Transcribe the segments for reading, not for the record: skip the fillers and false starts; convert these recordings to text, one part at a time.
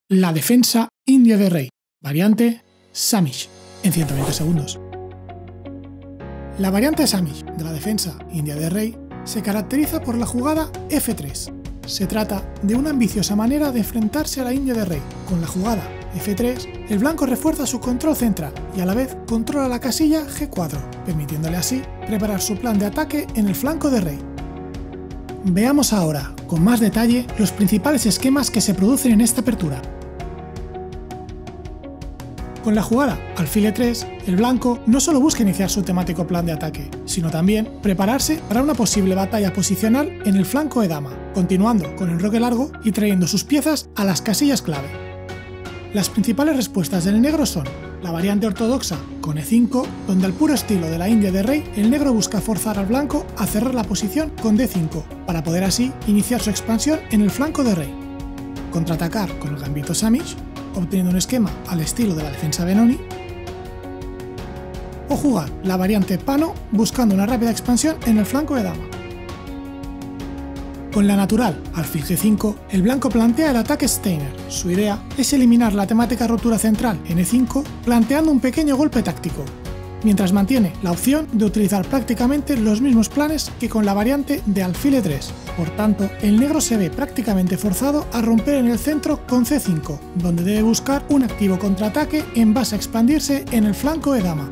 la defensa india de rey, variante Samish, en 120 segundos. La variante Samish de la defensa india de rey se caracteriza por la jugada F3. Se trata de una ambiciosa manera de enfrentarse a la india de rey. Con la jugada F3, el blanco refuerza su control central y a la vez controla la casilla G4, permitiéndole así preparar su plan de ataque en el flanco de rey. Veamos ahora, con más detalle, los principales esquemas que se producen en esta apertura. Con la jugada alfil E3, el blanco no solo busca iniciar su temático plan de ataque, sino también prepararse para una posible batalla posicional en el flanco de dama, continuando con el roque largo y trayendo sus piezas a las casillas clave. Las principales respuestas del negro son la variante ortodoxa con E5, donde al puro estilo de la india de rey, el negro busca forzar al blanco a cerrar la posición con D5, para poder así iniciar su expansión en el flanco de rey. Contraatacar con el gambito Samish, obteniendo un esquema al estilo de la defensa Benoni, o jugar la variante Pano buscando una rápida expansión en el flanco de dama. Con la natural alfil G5, el blanco plantea el ataque Steiner. Su idea es eliminar la temática rotura central en E5 planteando un pequeño golpe táctico, mientras mantiene la opción de utilizar prácticamente los mismos planes que con la variante de alfil E3. Por tanto, el negro se ve prácticamente forzado a romper en el centro con C5, donde debe buscar un activo contraataque en base a expandirse en el flanco de dama.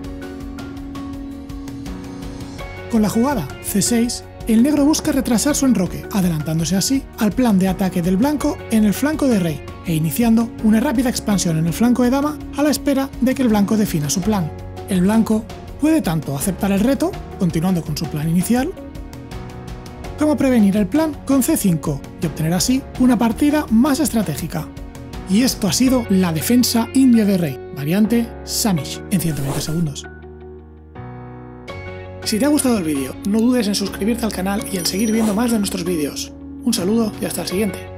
Con la jugada C6, el negro busca retrasar su enroque, adelantándose así al plan de ataque del blanco en el flanco de rey e iniciando una rápida expansión en el flanco de dama a la espera de que el blanco defina su plan. El blanco puede tanto aceptar el reto, continuando con su plan inicial, como prevenir el plan con C5 y obtener así una partida más estratégica. Y esto ha sido la defensa india de rey, variante Samish, en 120 segundos. Si te ha gustado el vídeo, no dudes en suscribirte al canal y en seguir viendo más de nuestros vídeos. Un saludo y hasta el siguiente.